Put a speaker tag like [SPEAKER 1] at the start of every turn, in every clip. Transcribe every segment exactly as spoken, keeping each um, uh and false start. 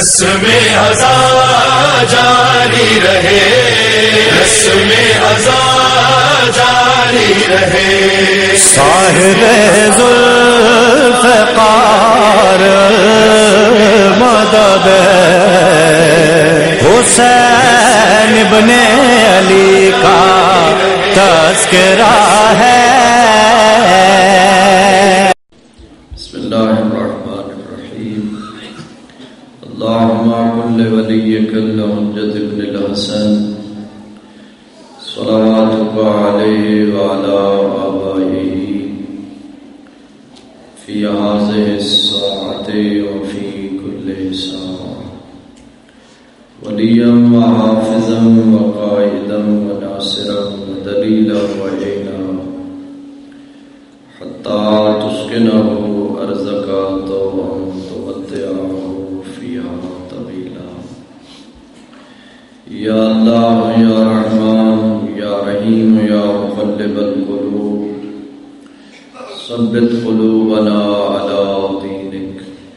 [SPEAKER 1] رسم ازا جاری رہے، رسم ازا جاری رہے،
[SPEAKER 2] صاحب ذوالفقار مدد حسین ابن علی کا تذکرہ ہے۔
[SPEAKER 3] بسم اللہ الرحمن الرحیم۔ اللہم کن لولیک الحجۃ ابن الحسن صلواتک علیہ وعلی آبائہ فی ہذہ الساعۃ وفی کل ساعۃ ولیا وحافظا وقائدا وناصرا ودلیلا وعینا حتی تسکنہ ارضک طوعا تمتعہ فیہا طویلا۔ یا اللہ یا رحمان یا رحیم یا مقلب القلوب ثبت قلوبنا علی دینک۔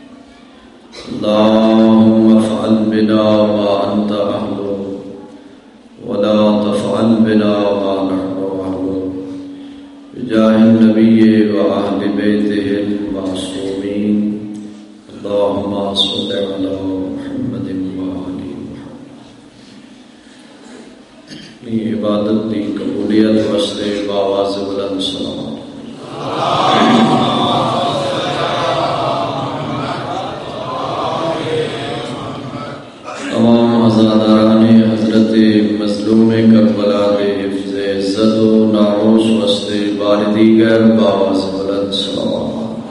[SPEAKER 3] اللہم افعل بنا ما انت اہلہ ولا تفعل بنا ما نحن اہلہ بجاہ النبی و اہل بیتہ المعصومین۔ اللہم صل علی محمد و آل محمد۔ اپنی عبادت کی قبولیت واسطے باواز بلند سلام۔ تمام عزاداران حضرت مظلوم کربلا کے حفظ عزت و ناموس واسطے بار دیگر باواز بلند سلام۔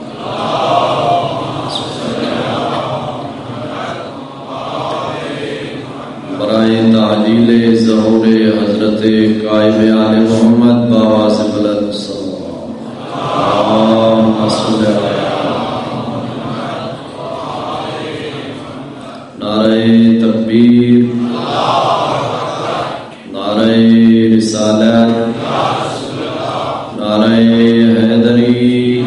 [SPEAKER 3] برائے تعجیل ظہور حضرت قائم آل محمد باواز بلند سلام۔ اللہم صل علی نعرہ تکبیر، نعرہ رسالت، نعرہ حیدری،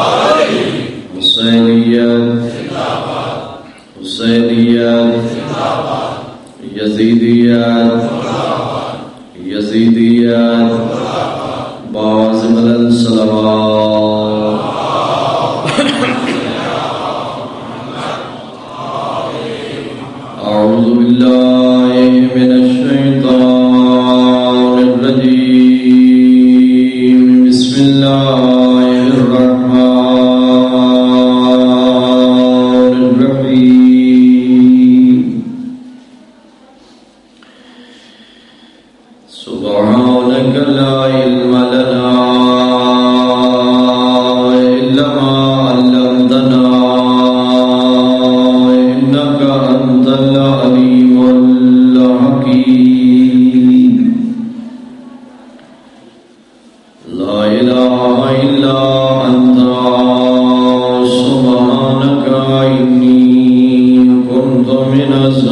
[SPEAKER 3] حسینیت، حسینیت، یزیدیت، یزیدیت، باواز بلند صلوات۔ اعوذ باللہ من الشیطان الرجیم، بسم اللہ الرحمن الرحیم۔ سبحانک لا علم لنا الا ما علمتنا انک انت العلیم الحکیم۔ لا الہ الا انت سبحانک انی کنت من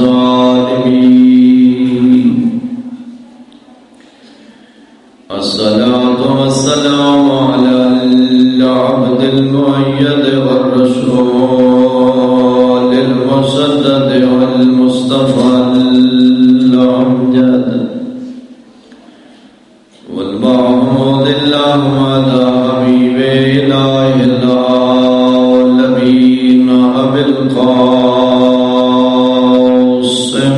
[SPEAKER 3] الظالمین۔ الصلاة والسلام على العبد المؤيد والرسول المسدد والمصطفى الأمجد والمعمود اللهم حبيب إله العالمين أبي القاسم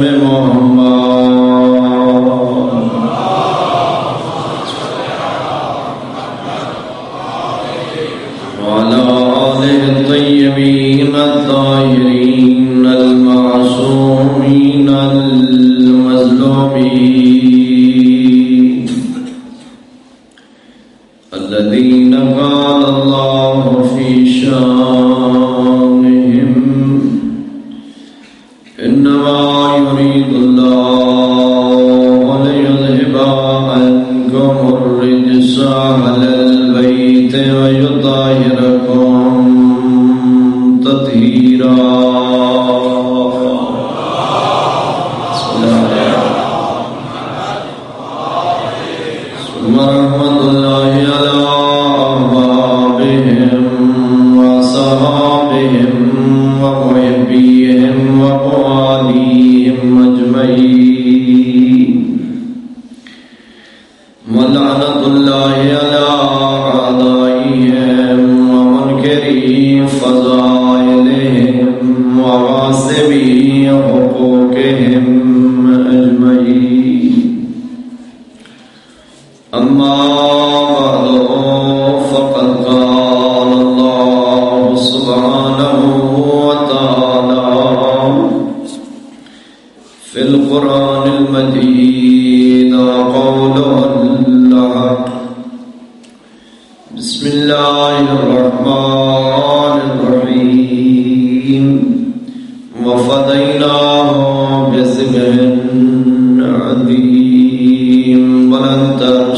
[SPEAKER 3] محمد وعلى آله الطيبين الطاهرين المعصومين المظلومين الذين قال الله في شانهم إنما يريد الله ليذهب عنكم الرجس أهل البيت ويطهركم تطهيرا۔ ورحمة الله على أحبابهم وصحابهم ومحبيهم وقوى محاسبي حقوقهم أجمعين أما بعد فقد قال الله سبحانه وتعالى في القرآن المجيد قوله الحق بسم الله الرحمن الرحيم وفديناه بذبح عظيم بلند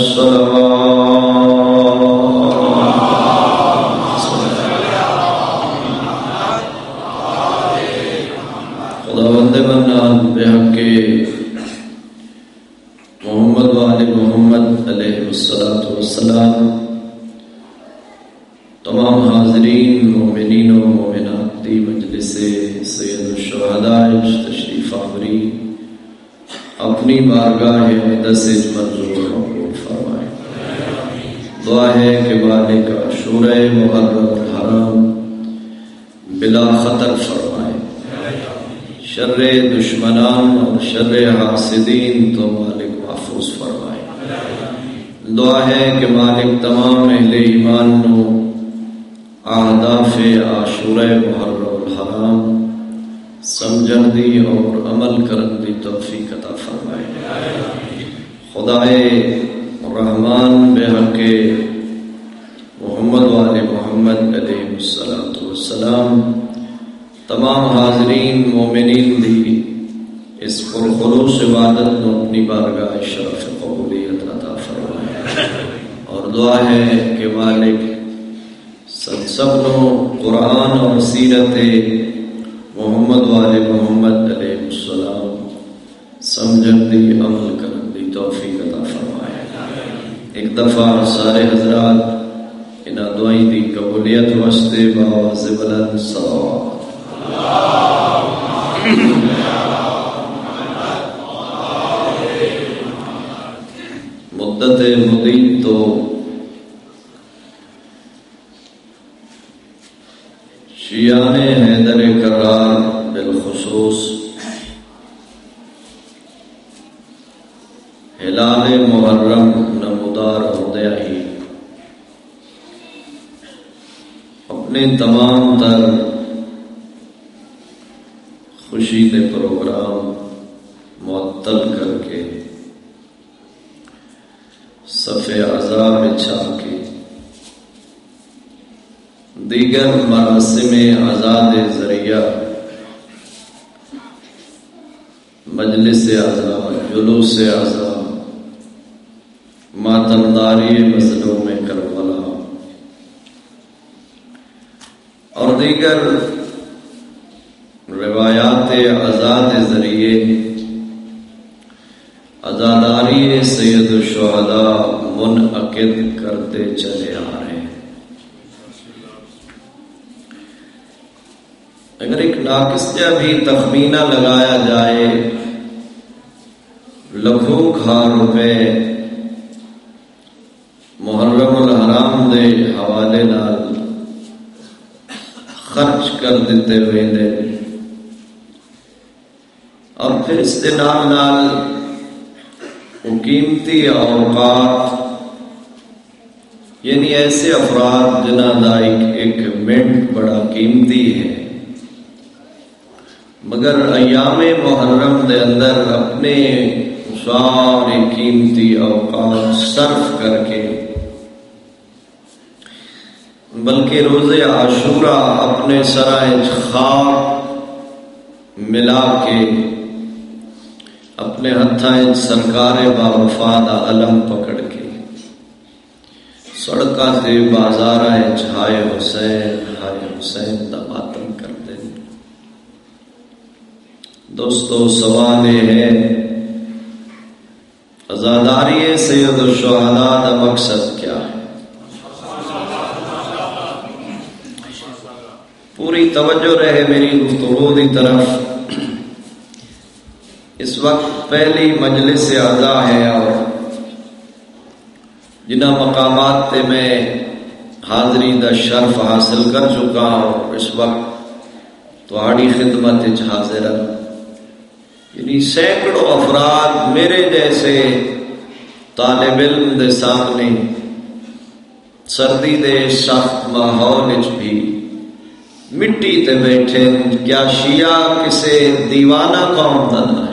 [SPEAKER 3] الصلوات خداوند منان بحق محمد وآل محمد علیہ الصلوۃ والسلام تمام حاضرین مومنین و مومنات دی مجلس سید الشہداء تشریف آوری اپنی بارگاہ اقدس منظور قبول فرمائے. دعا ہے کہ مالک عاشورہ محرم الحرام بلا خطر فرمائے، شر دشمنان اور شر حاسدین تو مالک محفوظ فرمائے. دعا ہے کہ مالک تمام اہل ایمان نو اہداف عاشورہ محرم الحرام سمجھن دی اور عمل کرن دی توفیق عطا فرمائے. خدائے رحمان بحق محمد وآل محمد علیہ الصلوۃ والسلام تمام حاضرین مومنین دی اس پرخلوص عبادت نو اپنی بارگاہ شرف قبولیت عطا فرمائے. اور دعا ہے کہ مالک سب نو قرآن اور سیرت محمد والے محمد علیہ السلام سمجھن دی عمل کرن دی توفیق عطا فرمائے. ایک دفعہ سارے حضرات انہاں دعائیں دی قبولیت واسطے باواز بلند صلوات مدت مدید تو شیعان حیدر کرار بالخصوص ہلال محرم نمودار ہوندیا ہی اپنے تمام تر خوشی کے پروگرام معطل کر کے صف عزا بچھا کے دیگر مراسم آزاد ذریعہ مجلس عزا، جلوس عزا، ماتمداری مظلوم کربلا اور دیگر روایات آزاد ذریعے عزاداری سید الشہداء منعقد کرتے چلے آ رہے ہیں. اگر ایک ناقصہ بھی تخمینہ لگایا جائے لاکھوں کھار روپے محرم الحرام دے حوالے نال خرچ کر دیتے ہوئے دے اور پھر اس کے نال نال قیمتی اوقات یعنی ایسے افراد جنہاں دا ایک, ایک منٹ بڑا قیمتی ہے مگر ایام محرم دے اندر اپنے سارے قیمتی اوقات صرف کر کے بلکہ روز عاشورہ اپنے سرائے خواب ملا کے اپنے ہتھائیں سرکار باوفا دا علم پکڑ کے سڑکاں تے بازاراں ہائے حسین ہائے حسین دا ماتم کرتے ہیں. دوستو سوال یہ ہے عزاداری سید الشہداء دا مقصد کیا ہے؟ پوری توجہ رہے میری گفتگو کی طرف. اس وقت پہلی مجلس عزا ہے اور جنہ مقامات تے میں حاضری دا شرف حاصل کر چکا ہوں. اس وقت تہاڑی خدمت حاضر ہاں۔ یعنی سینکڑوں افراد میرے جیسے طالب علم دے سامنے سردی دے سخت ماحول وچ بھی مٹی تے بیٹھے، کیا شیعہ کسے دیوانہ قوم دا نہ ہے؟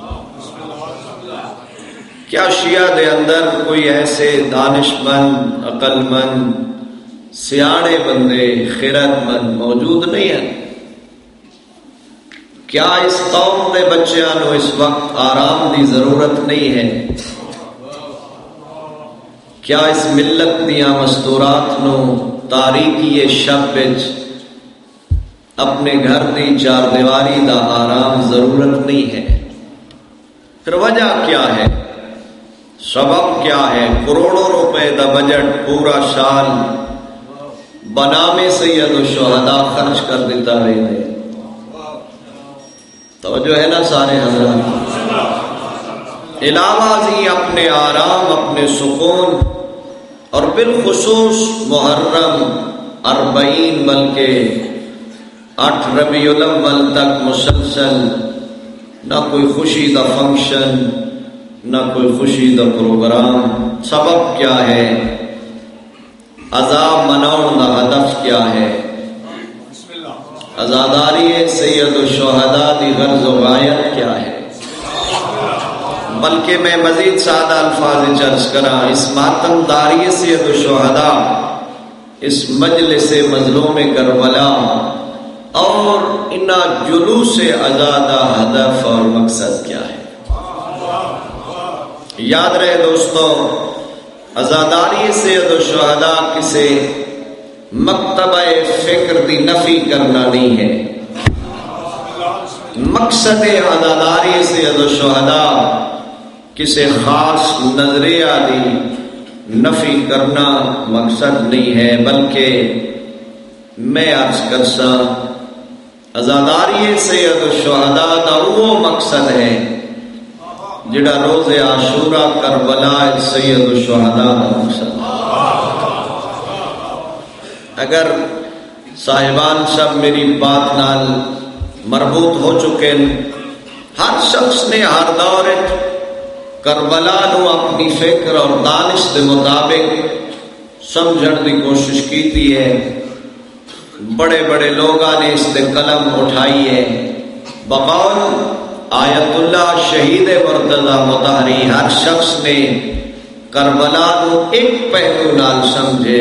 [SPEAKER 3] کیا شیعہ دے اندر کوئی ایسے دانش مند، عقل مند، سیاڑے بندے، خیرت مند موجود نہیں ہیں؟ کیا اس قوم دے بچیاں نو اس وقت آرام دی ضرورت نہیں ہے؟ کیا اس ملت دیاں مستورات نو تاریکی شب وچ اپنے گھر دی چار دیواری دا آرام ضرورت نہیں ہے؟ پھر وجہ کیا ہے؟ سبب کیا ہے؟ کروڑوں روپے دا بجٹ پورا سال بنامے سید الشہداء خرچ کر دیتا رہے نے۔ توجہ ہے نا سارے حضرات؟ علاوہ ازیں اپنے آرام، اپنے سکون اور بالخصوص محرم اربعین بلکہ آٹھ ربیع الاول تک مسلسل نہ کوئی خوشی دا فنکشن، نہ کوئی خوشی دا پروگرام۔ سبب کیا ہے؟ عذاب مناؤن دا ہدف کیا ہے؟ عزاداری سید الشہداء دی غرض و غایت کیا ہے؟ بلکہ میں مزید سادہ الفاظ چرچ کرا، اس ماتم داری سید الشہداء، اس مجلس مظلوم کربلا اور انہا جلوس عزادہ ہدف اور مقصد کیا ہے؟ یاد رہے دوستو، عزاداری سید الشہداء کسے مکتبہ فکر دی نفی کرنا نہیں ہے۔ مقصد عزاداری سید الشہداء کسے خاص نظریہ دی نفی کرنا مقصد نہیں ہے، بلکہ میں عرض کرسا عزاداری سید الشہداء دا وہ مقصد ہے جڑا روز عاشورہ کربلا سید الشہداء دا مقصد ہے۔ اگر صاحبان سب میری بات نال مربوط ہو چکے، ہر شخص نے ہر دور کربلا نو اپنی فکر اور دانش کے مطابق سمجھن کی کوشش کی ہے۔ بڑے بڑے لوگوں نے اس تے قلم اٹھائی ہے۔ بقول آیت اللہ شہید مرتضی مطہری ہر شخص نے کربلا نو ایک پہلو نال سمجھے۔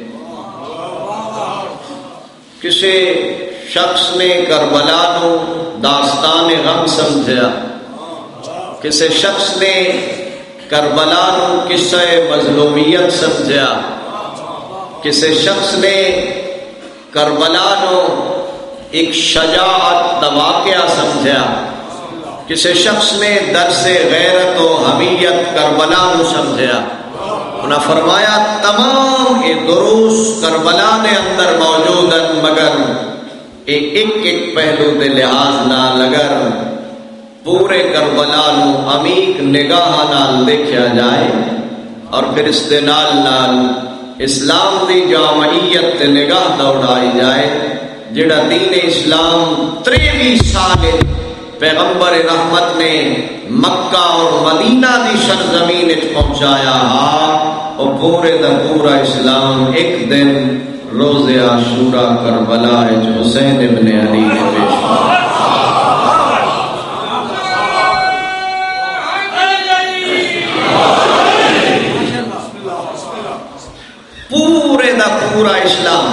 [SPEAKER 3] کسی شخص نے کربلا نو داستان غم سمجھا، کسی شخص نے کربلا نو قصہ مظلومیت سمجھا، کسی شخص نے کربلا نو ایک شجاعت دا واقعہ سمجھا، کسی شخص نے درس غیرت و حمیت کربلا نو سمجھا۔ انہاں فرمایا تمام یہ دروس کربلا نے اندر موجود ہیں، مگر ایک ایک پہلو دے لحاظ نال اگر پورے کربلا نو عمیق نگاہ نال دیکھا جائے اور پھر اس دے نال نال اسلام دی جامعیت تے نگاہ دوڑائی جائے، جڑا دین اسلام تریویں سال پیغمبر رحمت نے مکہ اور مدینہ دی سرزمین وچ پہنچایا ہا، اور پورے دا پورا اسلام ایک دن روز عاشورہ کربلا وچ حسین ابن علی نے پیش کیا۔ پورے دا پورا اسلام،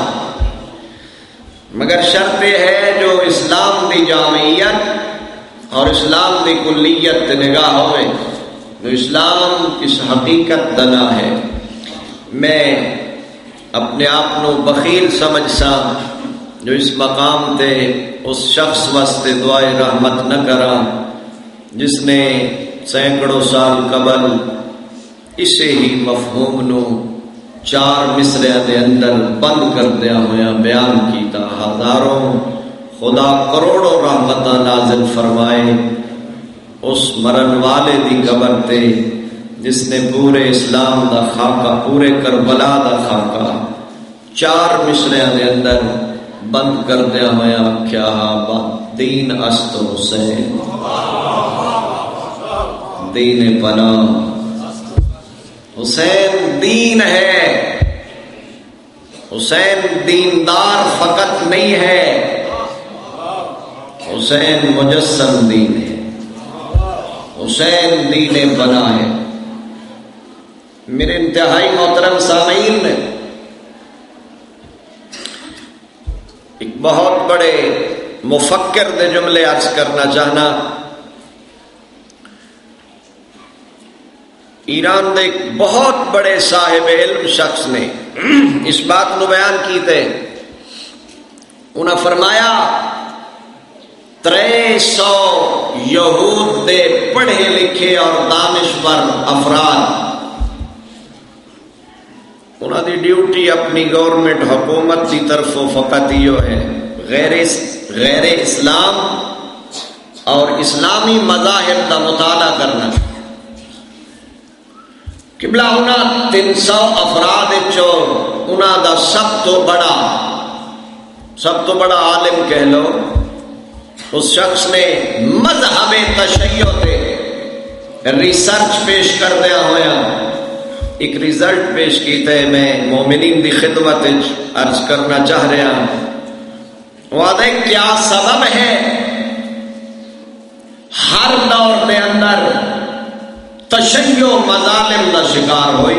[SPEAKER 3] مگر شرط یہ ہے جو اسلام دی جامعیت اور اسلام دی کلیت نگاہ ہوئے تو اسلام کس حقیقت دنا ہے۔ میں اپنے آپ نو بخیل سمجھ سا جو اس مقام تے اس شخص واسطے دعائے رحمت نہ کرا جس نے سینکڑوں سال قبل اسے ہی مفہوم نو چار مصرے دے اندر بند کر دیا ہویا بیان کیتا۔ ہزاروں خدا کروڑوں رحمتاں نازل فرمائے اس مرن والے دی قبر تے جس نے پورے اسلام دا خاکہ، پورے کربلا دا خاکہ چار مصرے دے اندر بند کردیا ہویا آکھیا دین است حسین دین پناہ حسین دین ہے حسین دیندار فقط نہیں ہے حسین مجسم دین ہے حسین دین بنا ہے میرے انتہائی محترم سامعین ایک بہت بڑے مفکر دے جملے عرض کرنا چاہنا ایران دے ایک بہت بڑے صاحب علم شخص نے اس بات کو بیان کی تھے انہاں فرمایا ترے سو یہود دے پڑھے لکھے اور دانشور افراد انہاں دی ڈیوٹی اپنی گورنمنٹ حکومت کی طرف فقط یہ ہے غیر غیر اسلام اور اسلامی مذاہب کا مطالعہ کرنا قبلہ انہاں تین سو افراد چو انہاں دا سب تو بڑا سب تو بڑا عالم کہہ لو اس شخص نے مذہب تشیع تے ریسرچ پیش کر دیا ہویا ایک ریزلٹ پیش کیتا ہے میں مومنین دی خدمت عرض کرنا چاہ رہا ہوں وعدہ کیا سبب ہے ہر دور دے اندر تشیع مظالم دا شکار ہوئی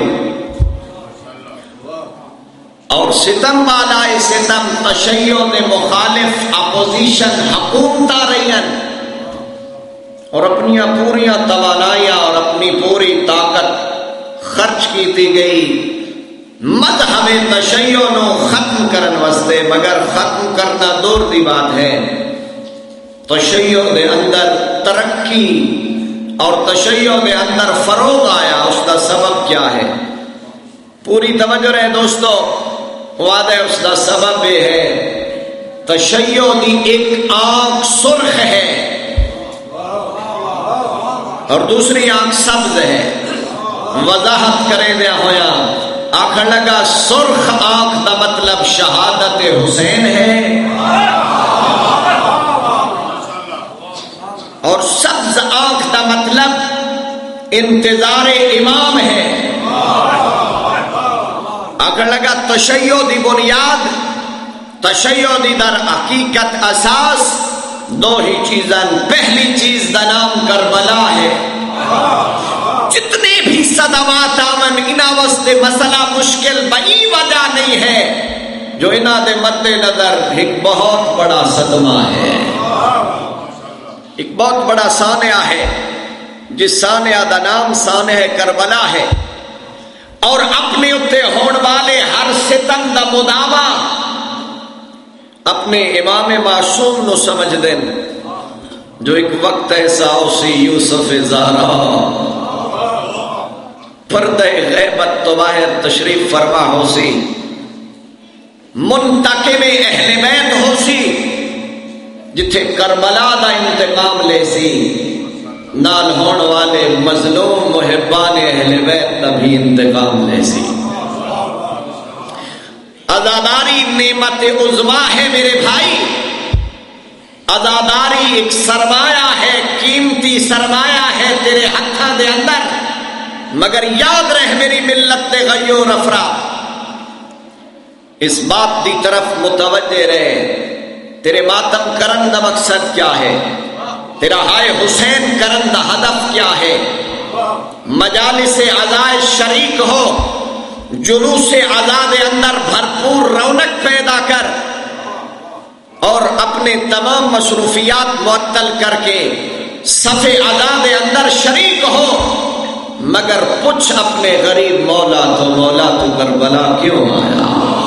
[SPEAKER 3] اور ستم بالائے ستم تشیع دے مخالف اپوزیشن حکومت رہی اور اپنی پوریاں توانائیاں اور اپنی پوری طاقت خرچ کیتی گئی مذہب تشیع نو ختم کرن واسطے مگر ختم کرنا دور دی بات ہے تشیع دے اندر ترقی اور تشیع دے اندر فروغ آیا اس کا سبب کیا ہے پوری توجہ رہے دوستو وعدہ اس کا سبب یہ ہے تشیع دی ایک آنکھ سرخ ہے اور دوسری آنکھ سبز ہے وضاحت کرے دیا ہویا آخر لگا سرخ آنکھ دا مطلب شہادت حسین ہے اور سبز آنکھ دا مطلب انتظار امام ہے آخر لگا تشیع دی بنیاد تشیع دی در حقیقت اساس دو ہی چیزاں پہلی چیز دا نام کربلا ہے جتنے بھی صدمات آمن انہا واسطے مسئلہ مشکل بئی وجہ نہیں ہے جو انہا دے مد نظر ایک بہت بڑا صدمہ ہے ایک بہت بڑا سانحہ ہے جس سانحہ دا نام سانحہ کربلا ہے اور اپنے اتے ہون والے ہر ستم دا مداوع اپنے امام معصوم نو سمجھ دیں جو ایک وقت ایسا اسی یوسف زہرا پردہ غیبت تو باہر تشریف فرما ہو سی منتقم اہل بیت ہو سی جتھے کربلا دا انتقام لے سی نال ہون والے مظلوم محبان اہل بیت دا بھی انتقام لے سی عزاداری نعمت عظما ہے میرے بھائی عزاداری ایک سرمایہ ہے قیمتی سرمایہ ہے تیرے ہتھاں دے اندر مگر یاد رہ میری ملت دے غیور افراد اس بات دی طرف متوجہ رہے تیرے ماتم کرن دا مقصد کیا ہے تیرا ہائے حسین کرن دا ہدف کیا ہے مجالس عزائے شریک ہو جلوس عزا دے اندر بھرپور رونق پیدا کر اور اپنے تمام مصروفیات معطل کر کے صف عزا دے اندر شریک ہو مگر پوچھ اپنے غریب مولا تو مولا تو کربلا کیوں آیا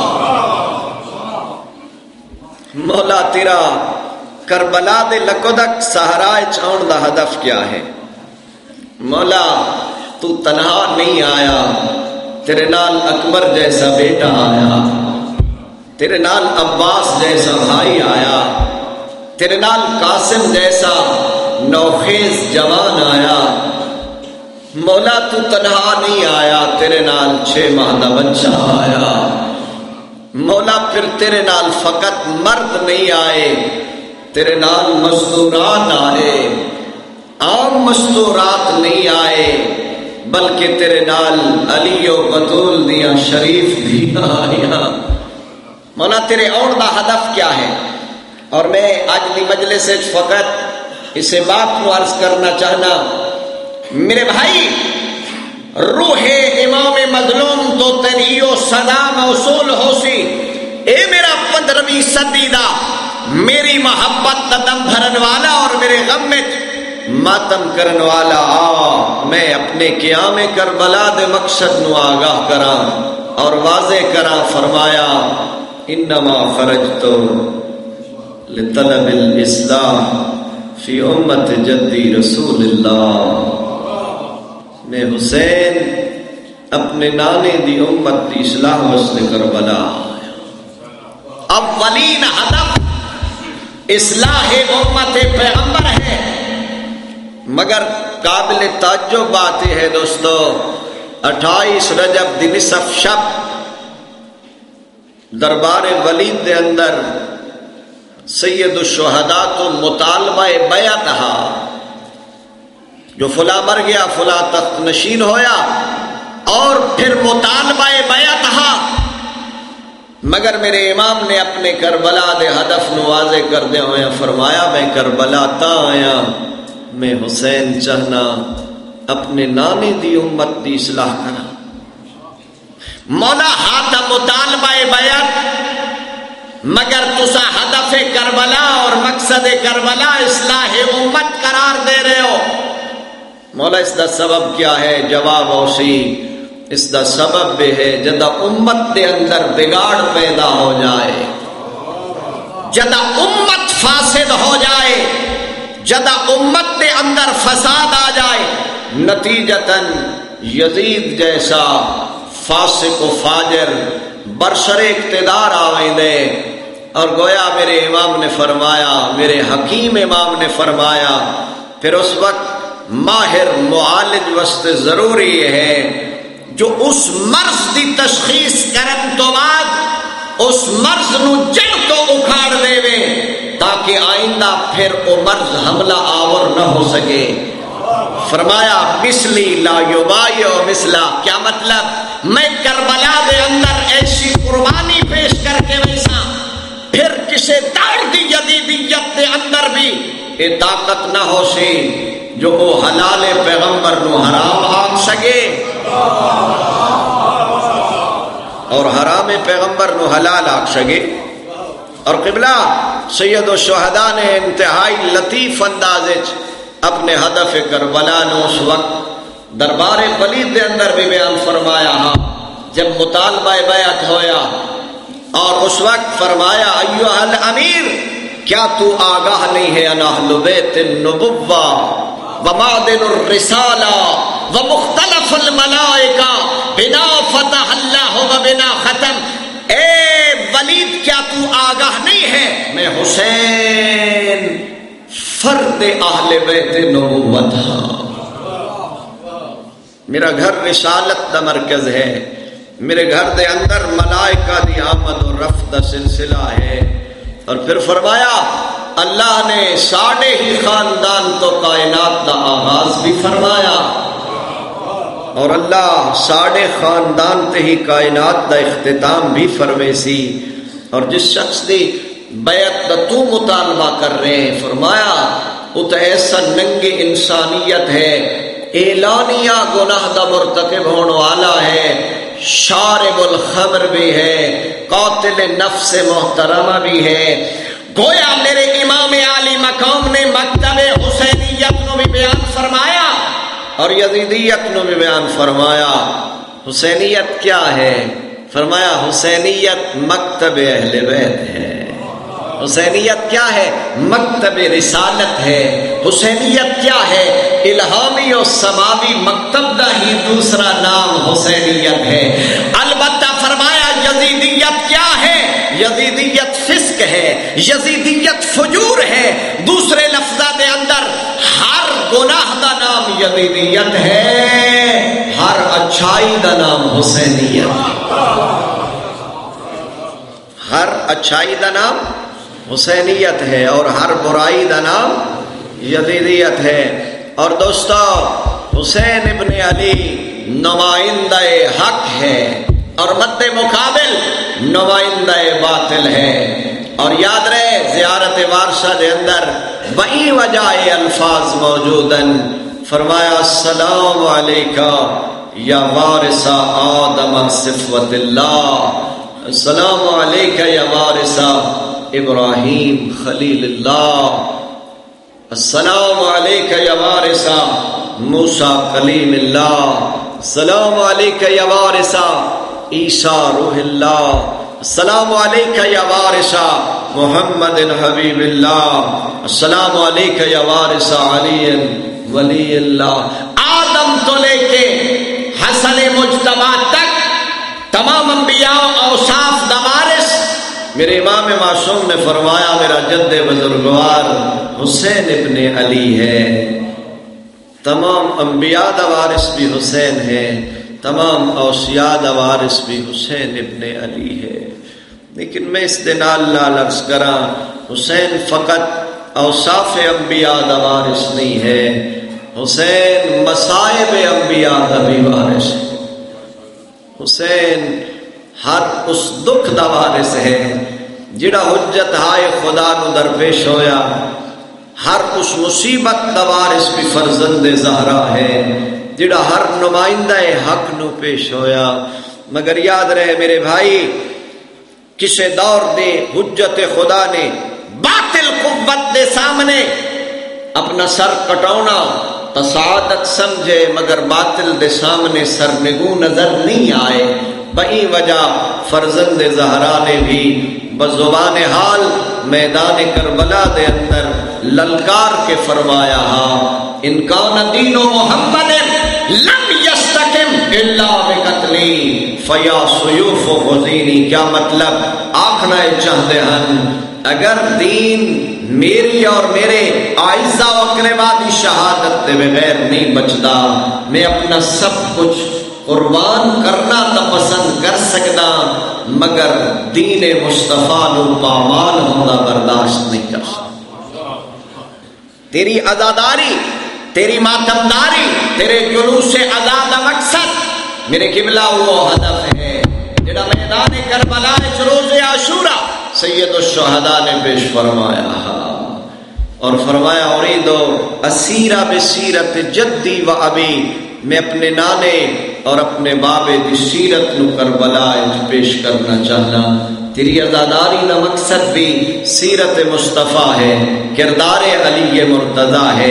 [SPEAKER 3] مولا تیرا کربلا دے لکودک سہرائے چاؤن دا ہدف کیا ہے مولا تو تنہا نہیں آیا تیرے نال اکبر جیسا بیٹا آیا تیرے نال عباس جیسا بھائی آیا تیرے نال قاسم جیسا نوخیز جوان آیا مولا تو تنہا نہیں آیا تیرے نال چھ ماہ دا بچہ آیا مولا پھر تیرے نال فقط مرد نہیں آئے، تیرے نال مستورات آئے، عام مستورات نہیں آئے، بلکہ تیرے نال علی و بطول دیا شریف بھی آیا۔ مولا تیرے اور دا ہدف کیا ہے؟ اور میں آج دی مجلس فقط اسے بات کو عرض کرنا چاہنا، میرے بھائی روح امام مظلوم تو تیریو صدا موصول ہو سی، اے میرا پندرہویں صدی دا میری محبت دا دم بھرن والا اور میرے غم میں ماتم کرن والا، آ میں اپنے قیام کربلا دے مقصد نو آگاہ کراں اور واضح کراں۔ فرمایا انما خرجت لطلب الاصلاح فی امت جدی رسول اللہ، میں حسین اپنے نانے دی امت دی اصلاح واسطے کربلا۔ اولین ہدف اصلاح امت پیغمبر ہے، مگر قابل تعجب بات ہے دوستو، اٹھائیس رجب دی نصف شب دربار ولید دے اندر سید الشہداء تو مطالبہ بیعت تھا، جو فلاں مر گیا فلاں تخت نشین ہویا، اور پھر مطالبہ بیعت تھا، مگر میرے امام نے اپنے کربلا دے ہدف نو واضح کردے ہوئے فرمایا میں کربلا تا آیا، میں حسین چاہنا اپنے نانے دی امت دی اصلاح کرا۔ مولا ہاتھ مطالبہ بیعت، مگر تسا ہدف کربلا اور مقصد کربلا اصلاح امت قرار دے رہے ہو۔ مولا اس دا سبب کیا ہے؟ جواب اوسی اس دا سبب بھی ہے جدا امت دے اندر بگاڑ پیدا ہو جائے، جدا امت فاسد ہو جائے، جدا امت دے اندر فساد آ جائے، نتیجتاً یزید جیسا فاسق و فاجر برسر اقتدار آویندے، اور گویا میرے امام نے فرمایا، میرے حکیم امام نے فرمایا، پھر اس وقت ماہر معالج واسطے ضروری ہے جو اس مرض دی تشخیص کرن تو بعد اس مرض نو جڑ تو اکھاڑ دے وے، تاکہ آئندہ پھر وہ مرض حملہ آور نہ ہو سکے۔ فرمایا مثلی لا یبایع مثلا، کیا مطلب؟ میں کربلا دے اندر ایسی قربانی پیش کر کے ویسا پھر کسے دار دی یزیدیت دے اندر بھی یہ طاقت نہ ہو سی جو وہ حلال پیغمبر نو حرام آگ سکے اور حرام پیغمبر نو حلال آگ سکے۔ اور قبلہ سید الشہداء نے انتہائی لطیف اندازے اپنے ہدف کربلا نو اس وقت دربار ولید دے اندر بھی بیان فرمایا، ہاں جب مطالبہ بیعت ہویا، اور اس وقت فرمایا ایھا الامیر، کیا تو آگاہ نہیں ہے ان اہل بیت النبوہ ومعدن الرسالہ ومختلف الملائکہ بنا فتح اللہ و بنا ختم؟ اے ولید کیا تو آگاہ نہیں ہے میں حسین فرد اہل بیت نبوت ہاں، میرا گھر رسالت دا مرکز ہے، میرے گھر دے اندر ملائکہ دی آمد و رفت دا سلسلہ ہے۔ اور پھر فرمایا اللہ نے ساڑھے ہی خاندان تو کائنات دا آغاز بھی فرمایا، اور اللہ ساڑھے خاندان تے ہی کائنات دا اختتام بھی فرمے سی۔ اور جس شخص دی بیعت دا تو مطالبہ کر رہے ہیں، فرمایا وہ تو ایسا ننگ انسانیت ہے، اعلانیہ گناہ دا مرتکب ہونے والا ہے، شارب الخمر بھی ہے، قاتل نفس محترمہ بھی ہے۔ گویا میرے امام عالی مقام نے مکتب حسینیت نو بھی بیان فرمایا اور یزیدیت نو بھی بیان فرمایا۔ حسینیت کیا ہے؟ فرمایا حسینیت مکتب اہل بیت ہے۔ حسینیت کیا ہے؟ مکتب رسالت ہے۔ حسینیت کیا ہے؟ الہامی و سماوی مکتب دا ہی دوسرا نام حسینیت ہے۔ البتہ فرمایا یزیدیت کیا ہے؟ یزیدیت فسق ہے، یزیدیت فجور ہے۔ دوسرے لفظہ دے اندر ہر گناہ دا نام یزیدیت ہے، ہر اچھائی دا نام حسینیت ہے۔ ہر اچھائی دا نام حسینیت ہے اور ہر برائی دا نام یزیدیت ہے. اور دوستو حسین ابن علی نمائندہ حق ہے اور مد مقابل نمائندہ باطل ہے. اور یاد رہے زیارت وارثہ دے اندر بئی وجہ الفاظ موجودن فرمایا السلام علیکہ یا وارث آدم صفوت اللہ، السلام علیکہ یا وارث ابراہیم خلیل اللہ، السلام علیکہ یا وارث موسیٰ کلیم اللہ، السلام علیکہ یا وارث عیسیٰ روح اللہ، السلام علیکہ یا وارث محمد حبیب اللہ، السلام علیکہ یا وارث علی ولی اللہ. آدم تو لے کے حسن مجتبی تک تمام انبیاء اوصاف دا وارث میرے امام معصوم نے فرمایا میرا جد بزرگوار حسین ابن علی ہے. تمام انبیاء دا وارث بھی حسین ہے، تمام اوصیاء دا وارث بھی حسین ابن علی ہے. لیکن میں اس دن اللہ لفظ کراں حسین فقط اوصاف انبیاء دا وارث نہیں ہے، حسین مصائب انبیاء دا بھی وارث ہے. حسین ہر اس دکھ دا وارث ہے جڑا حجت ہائے خدا نو درپیش ہویا، ہر اس مصیبت دا وارث بھی فرزند زہرا ہے جڑا ہر نمائندہ حق نو پیش ہویا. مگر یاد رہے میرے بھائی کسے دور دے حجت خدا نے باطل قوت دے سامنے اپنا سر کٹونا تسعادت سمجھے، مگر باطل دے سامنے سرنگو نظر نہیں آئے. بئی وجہ فرزند زہرا نے بھی بزبان حال میدان کربلا دے اندر للکار کے فرمایا ہاں ان کان دین محمد لم یستقم الا بقتلی فیا سیوف غزینی. کیا مطلب آکھنا چاہتے ہیں اگر دین میری اور میرے آئزہ و اقربا دی شہادت دے بغیر نہیں بچدا، میں اپنا سب کچھ قربان کرنا تو پسند کر سکتا مگر دین مصطفیٰ نو پامال ہونا برداشت نہیں کر سکتا. تیری عزاداری، تیری ماتمداری، تیرے جلوس عزا دا مقصد میرے قبلہ وہ ہدف ہے جڑا میدان کربلا روز عاشورہ سید الشہداء نے پیش فرمایا اور فرمایا اریدو اسیرہ بسیرت جدی و ابی، میں اپنے نانے اور اپنے بابے دی سیرت نو کربلا پیش کرنا چاہنا. تیری عزاداری کا مقصد بھی سیرت مصطفیٰ ہے، کردار علی مرتضیٰ ہے،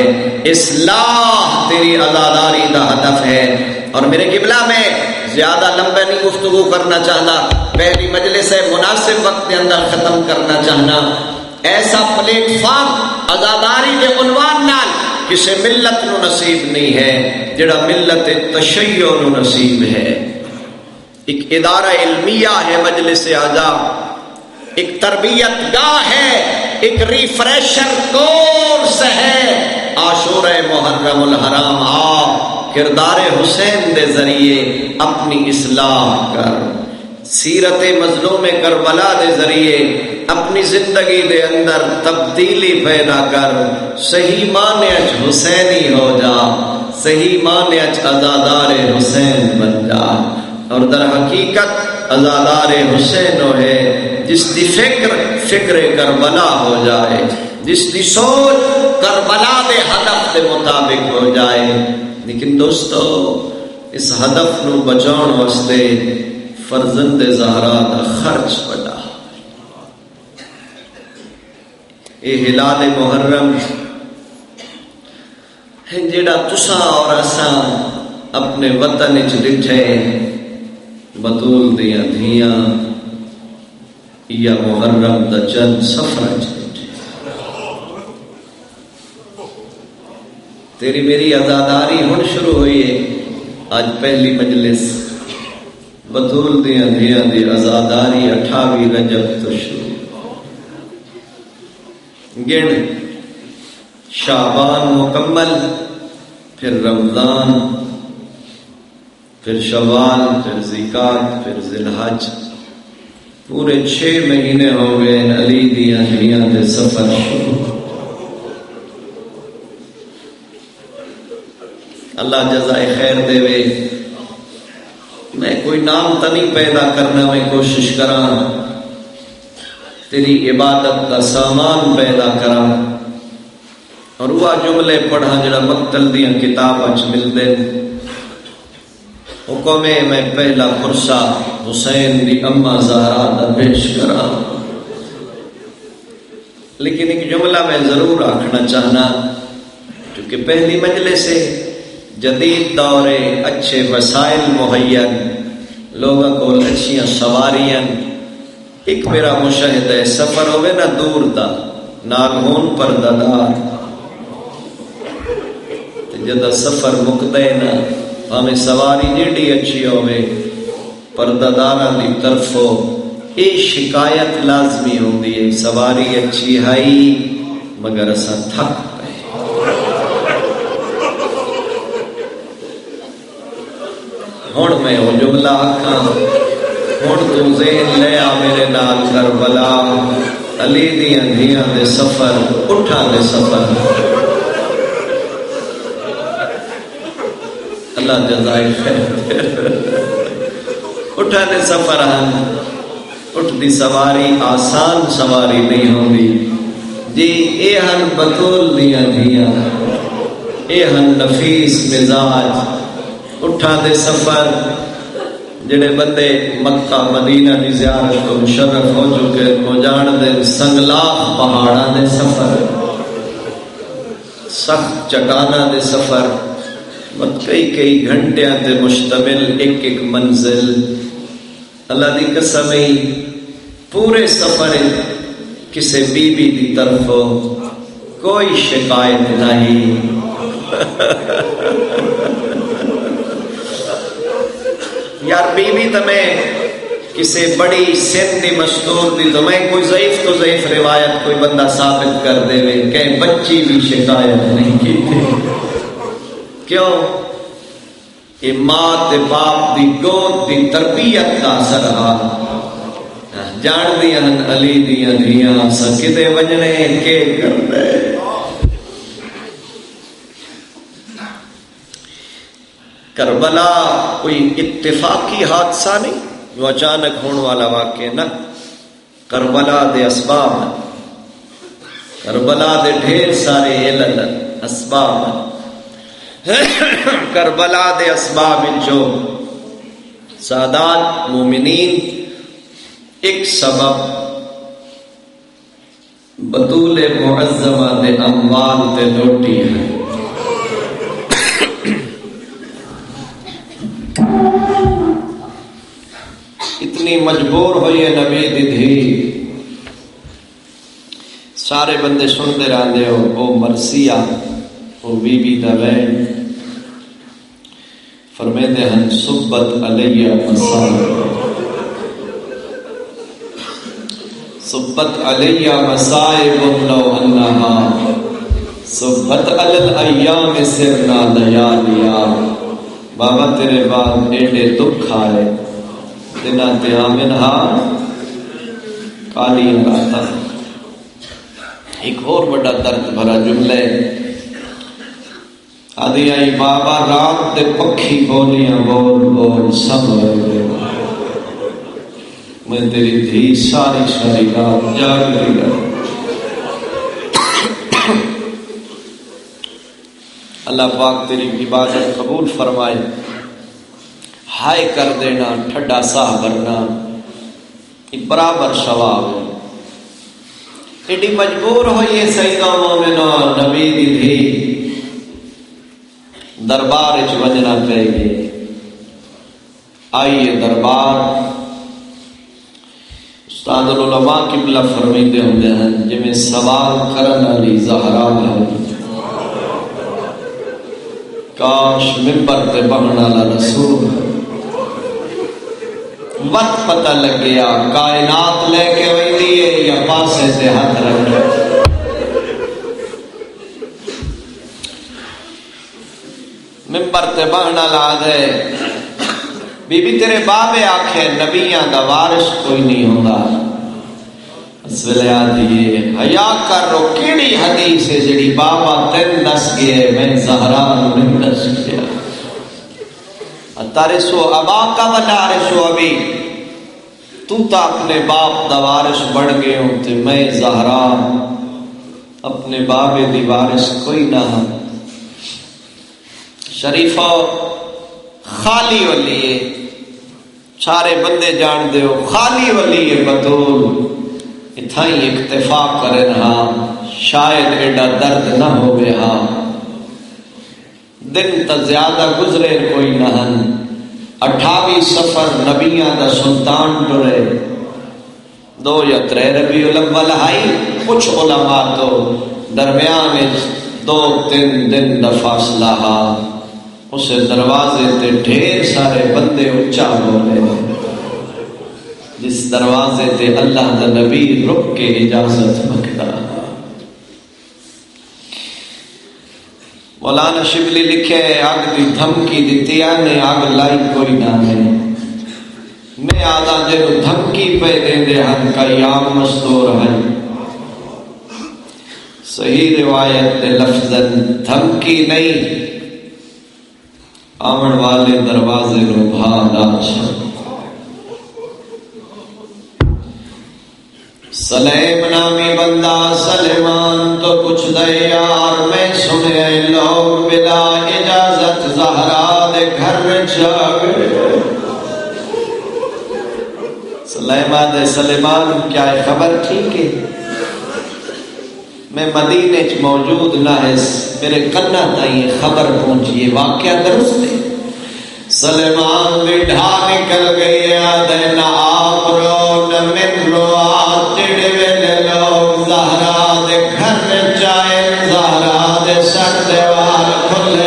[SPEAKER 3] اصلاح تیری عزاداری کا ہدف ہے. اور میرے قبلہ میں زیادہ لمبے نہیں گفتگو کرنا چاہنا، پہلی مجلس ہے مناسب وقت کے اندر ختم کرنا چاہنا. ایسا پلیٹ فارم عزاداری کے عنوان نال کسے ملت نو نصیب نہیں ہے جڑا ملت تشیع نو نصیب ہے. ایک ادارہ علمیہ ہے مجلس عزا، ایک تربیت گاہ ہے، ایک ریفریشر کورس ہے. عاشورہ محرم الحرام آ کردار حسین دے ذریعے اپنی اصلاح کر، سیرت مظلوم کربلا دے ذریعے اپنی زندگی دے اندر تبدیلی پیدا کر، صحیح معنی اچ حسینی ہو جا، صحیح معنی اچ عزادار حسین بن جا. اور در حقیقت عزادار حسین وہ ہے جس دی فکر فکر کربلا ہو جائے، جس دی سوچ کربلا دے ہدف دے مطابق ہو جائے. لیکن دوستو اس ہدف نو بچاؤن واسطے فرزند زہرا دا خرچ بڑا. اے ہلال محرم ہے جڑا تساں اور اساں اپنے وطن وچ ڈٹھے بطول دیاں دھیاں یا محرم دا چند سفر وچ ڈٹھے. تیری میری عزاداری ہن شروع ہوئی ہے. آج پہلی مجلس بطول دیاں دھیاں دی عزاداری اٹھاویں رجب تو شروع. گن شعبان مکمل، پھر رمضان، پھر شوال، پھر ذیقات، پھر ذی الحج. پورے چھ مہینے ہو گئے علی دیاں دھیاں دے سفر شروع. اللہ جزائے خیر دے وے. میں کوئی نام تو نہیں پیدا کرنا، میں کوشش کراں تیری عبادت کا سامان پیدا کراں اور وہ جملے پڑھا جڑا مقتل دیاں کتاب اچ ملدے. حکم میں پہلا فرصہ حسین دی اما زہرا دا پیش کراں، لیکن ایک جملہ میں ضرور آکھنا چاہنا کیونکہ پہلی مجلس سے جدید دور اچھے وسائل مہیا، لوگوں کو اچھیاں سواریاں. ایک میرا مشاہدہ ہے، سفر ہوئے نا دور دا نال ہون پر ددار، جدا سفر مکدے نا ہمیں سواری جیڑی اچھی ہوئے پردادارہ دی طرفوں اے شکایت لازمی ہوندی ہے سواری اچھی ہائی مگر اسا تھک پے. ہن میں وہ جملہ آکھاں، ہن تو ذہن لیا میرے نال کربلا علی دیاں دھیاں دے سفر اٹھا دے سفر. اللہ جزائے خیر. اٹھا دے سفر ہیں، اٹھ دی سواری آسان سواری نہیں ہوندی جی. اے ہن بطول دیاں دھیاں، اے ہن نفیس مزاج. اٹھا دے سفر جڑے بندے مکہ مدینہ دی زیارت کو مشرف ہو چکے کو جان دے سنگلاخ پہاڑاں دے سفر، سخت چٹاناں دے سفر، کئی کئی گھنٹیاں تے مشتمل ایک ایک منزل. اللہ دی قسم ہے پورے سفر کسے بی بی دی طرف کوئی شکایت نہیں. یار بی بی تمہیں کسے بڑی سن دی مستور دی تمہیں کوئی ضعیف تو ضعیف روایت کوئی بندہ ثابت کر دے وے کہ بچی بھی شکایت نہیں کی تھی. کیوں؟ یہ ماں تے باپ دی گود دی تربیت کا اثر آ. جان دیا علی دیاں دھیاں سکدے وجنے کے کر دے. کربلا کوئی اتفاقی حادثہ نہیں، جو اچانک ہونے والا واقعہ نہ. کربلا دے اسباب، کربلا دے ڈھیر سارے علل اسباب. کربلا دے اسباب جو سادات مومنین ایک سبب بطول معظمہ دے اموال تے لوٹی ہے. اتنی مجبور ہوئی ہے نبی دی دھی. سارے بندے سنتے رہتے ہو او مرثیہ او بی بی دا بہن فرمیندے ہن صبت علیہ مسائب، صبت علیہ مسائب لو انہا صبت علی الایام سرنا لیالیا. بابا تیرے بعد ایڈے دکھ آئے دنہ تے آمنہا کالی راتا. ایک اور بڑا درد بھرا جملے آدھی آئی بابا رات دے پکھی بولیاں بول بول سب رہے میں تیری دھی ساری ساری رات جاگ رہی رہا. اللہ پاک تیری عبادت قبول فرمائے. ہائے کر دینا ٹھڈا ساہ بھرنا برابر ثواب ہے. ایڈی مجبور ہوئی سیدہ مومنہ نبی دی دھی دربار اچ وجنا پہ گئے. آئیے دربار استاد العلماء قبلہ فرمیندے ہوندے ہیں جی میں سوال کرن علی زہرا ہے کاش ممبر تے بہن والا رسول وقت پتہ لگ گیا کائنات لے کے ویندی ہے یا پاسے سے ہاتھ رکھ. ممبر تے بہن والا آ گئے بی بی تیرے بابے آکھے نبیاں دا وارث کوئی نہیں ہوگا. اس ویلے آدھی حیا کر رو کیڑی حدیث ہے جڑی بابا تین دس گئے میں زہرا نہیں دس گیا. تارسو ابا کا ونارسو ابھی تو تا اپنے باپ دا وارث بڑھ گئے ہوں تے میں زہرا اپنے بابے دی وارث کوئی نہ ہوں. شریفہ خالی ولی ہے سارے بندے جان دے ہو خالی ولی ہے بطول اتھائی اکتفا کرے ہاں شاید ایڈا درد نہ ہو گئے ہاں دن تا زیادہ گزرے کوئی نہ ہن اٹھاوی سفر نبیاں دا سلطان ٹرے دو یا ترے ربیع الاول آئی کچھ علماء تو درمیان دو تین دن دا فاصلہ ہا اسے دروازے تے ڈھیر سارے بندے اچھا بولے جس دروازے تے اللہ دا نبی رک کے اجازت مکتا. مولانا شبلی لکھے آگ دی دھمکی دیتی آنے آگ لائی کوئی نہ ہے میں آدھا جنو دھمکی پہ دے دے ہم قیام مستور ہے. صحیح روایت لفظاً دھمکی نہیں آمن والے دروازے نو بھالا چھا. سلیم نامی بندہ سلیمان تو کچھ دے یار میں سنے لوگ بلا اجازت زہرا دے گھر میں جاگے. سلیمان دے سلیمان کیا خبر ٹھیک ہے میں مدینے چ موجود نہ ہے میرے کنا تائیں خبر پہنچی واقعہ درست ہے. سلیمان بھی ڈھا نکل گئی آدھے نہ آپ رو نہ من رو آتڑ ویلے لوگ زہرا دے گھر میں جائے زہرا دے سر دیوار کھلے.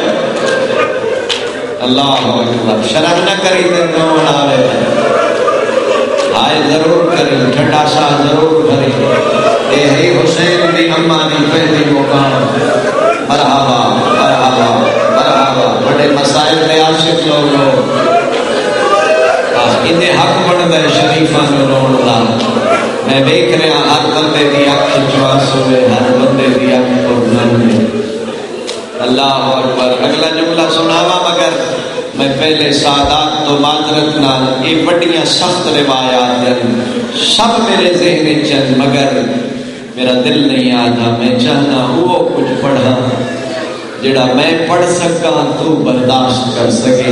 [SPEAKER 3] اللہ اکبر شرم نہ کری تے نون آرے آئے ضرور کری ٹھنڈا سا ضرور کری اے ہی حسین بھی اماں دی پہلی مقام. مرحبا مرحبا مرحبا بڑے مسائل میں عاشق لوگ لوگ انہیں حق بڑھ دے شریفہ میں روڑ لا. میں دیکھ رہا ہر بندے دی اکھ چواس ہوئے ہر بندے دی اکھ پر نرمے. اللہ اکبر. اگلا جملہ سناوا مگر میں پہلے سادات تو معذرت نہ یہ بڑیاں سخت روایات ہیں سب میرے ذہن چند مگر میرا دل نہیں آتا میں چاہنا وہ کچھ پڑھا جڑا میں پڑھ سکا تو برداشت کر سکے.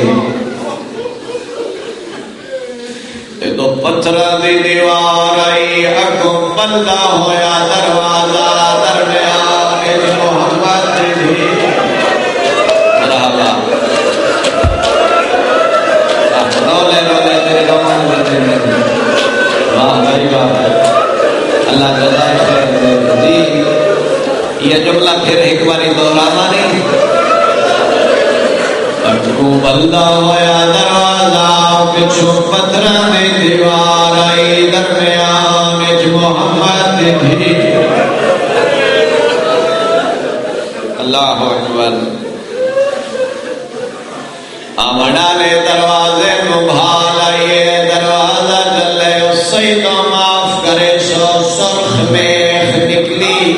[SPEAKER 3] تو پتھرا دی دیوار آئی اگوں بندہ ہویا دروازہ درمیان محمد دی مرحبا رولے رولے تیرے روان بچے میں واہ بھائی واہ اللہ جزائے خیر دے. جی یہ جملہ پھر ایک باری دہرانا نہیں. اٹھو بندہ ہویا دروازہ پچھو پتھراں دی دیوار آئی درمیان وچ محمد دی. اللہ اکبر. آمنا نے دروازے کو بھال آئیے دروازہ جلے اس سے تو معاف کرے سو سرخ میخ نکلی.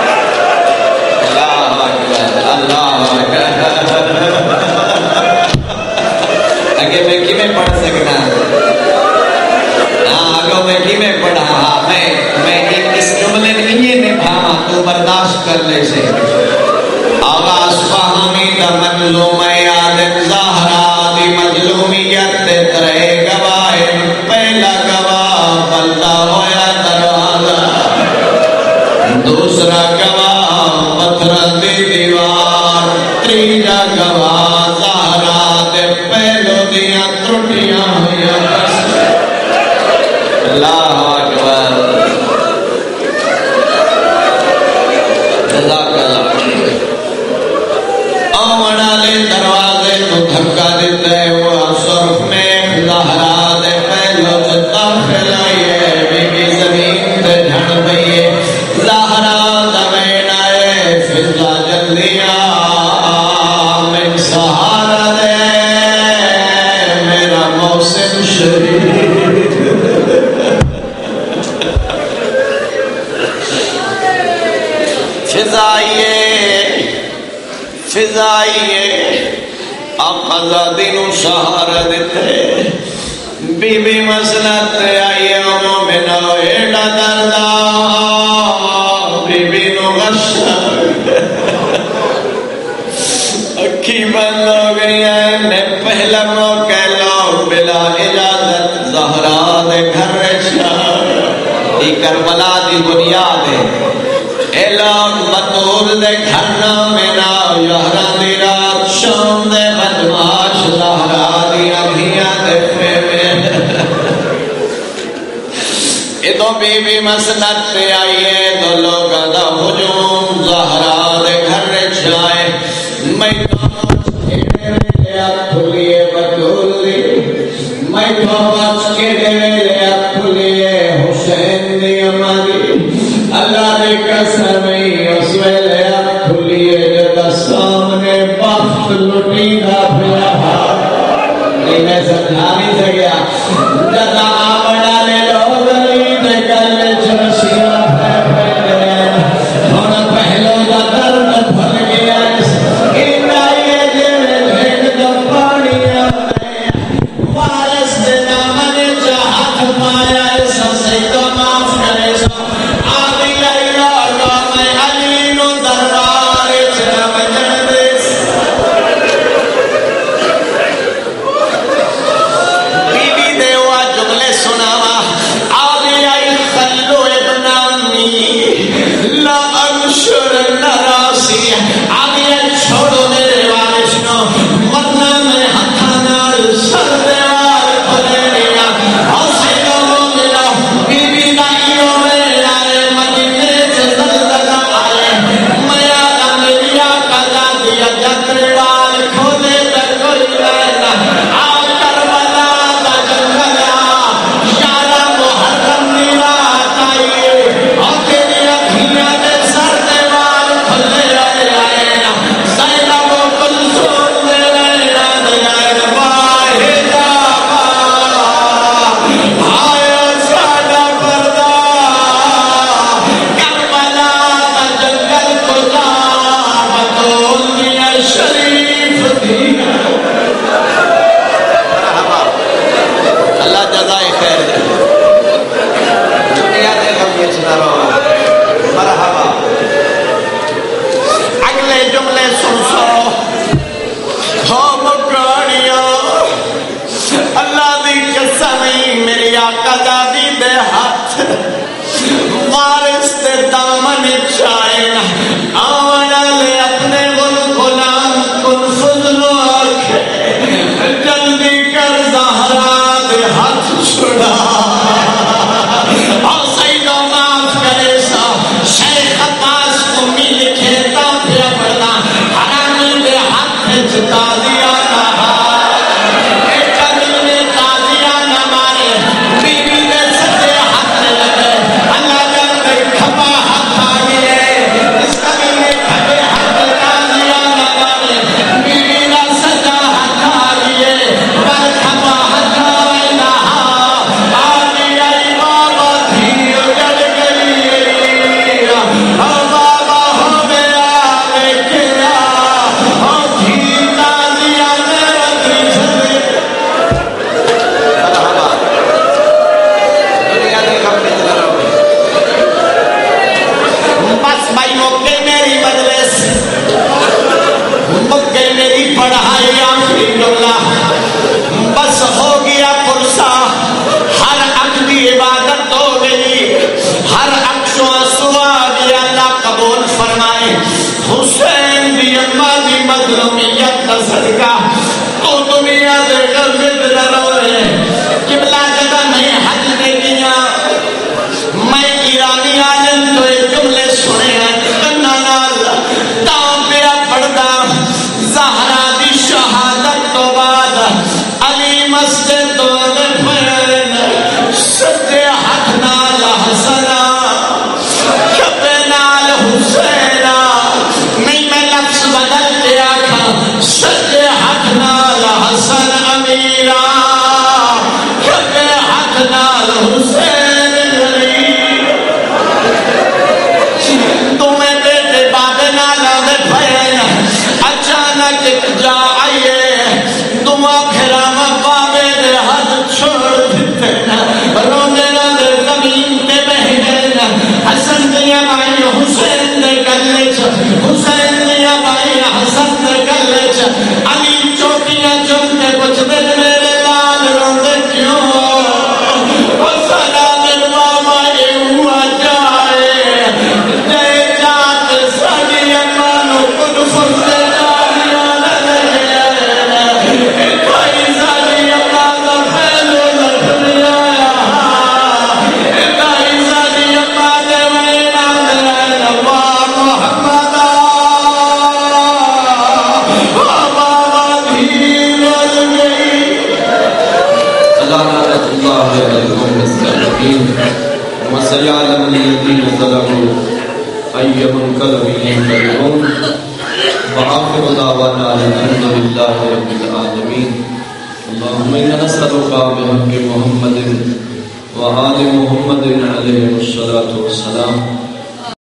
[SPEAKER 3] اللہ اکبر اللہ اکبر. اگے میں کی میں پڑھ سکتا ہاں اگو میں کی میں پڑھا میں میں اس جملے میں یہ نبھاوا تو برداشت کر لے سے. آغاز فہمی دا منظوم یاد زہرا دی مظلومیت ترے گواہ پہلا گواہ بندہ ہویا دروازہ دوسرا گواہ پتھر دی دیوار تیجا گواہ زہرا دے پہلو دیاں ترٹیاں ہویا. اللہ اکبر. جزاک اللہ. آمنا لے دروازے کو دھکا دیتے وہ سرخ میں زہرا دے پہلو سے داخل آئیے بی بی زمین تے جھڑ پئیے. زہرا زمین آئے فضا جلدیا میں سہارا دے میرا فضائیے آقا زادی نو سہارا دیتے بی بی مسلط آئیے مومنہ ایڈا دردہ بی بی نو غشہ اکھی بند ہو گئی ہے نے پہلا موقع لو بلا اجازت زہرا دے گھر رشا ای کربلا دی بنیاد ہے اعلان بطور دے گھر نامینا یہران دی رات شام دے بدماش زہرا دی ابھیاں دے فیمین ادو بی بی مسلط آئیے دو لوگا دا ہجوم زہرا دے گھر رشائے میں کھلیے بطولی میں تو بچ کے دے کھلیے حسین دی اماری اللہ دی قسم اس ویلے کھلیے جدا سامنے بخت لٹی دا پھلا نہیں میں سمجھا نہیں سکیا جدا آمڑا لے لوگ لی دے گلے چرسیاں پھے پھے ہونا پہلو دا درد بھل گیا
[SPEAKER 4] اچھا
[SPEAKER 3] جک جا آئیے دعا گھراما پاوے دے ہاتھ چھوڑ دیتے روندے روندے زمین تے بہ گئے حسن دیا بھائی حسین دے گلے چ حسین دیا بھائی حسن دے گلے چ علی چوٹیاں چمتے کچھ دن میرے لال روندے کیوں وہ سلام ماما اے ہوا جائے جے جات ساڈی اماں نو کل فرتے جانیاں لگے کوئی ساڈی اماں دا پھیلو لگیا کوئی ساڈی اماں دے وینا دے اللہ محمد بابا بھی مر گئی لعنت اللہ علیکم السلام وسيعلم الذين ظلموا أي منقلب ينقلبون وآخر دعوانا الحمد لله رب العالمين اللهم إنا نسألك بحق محمد وآل محمد عليه الصلاة والسلام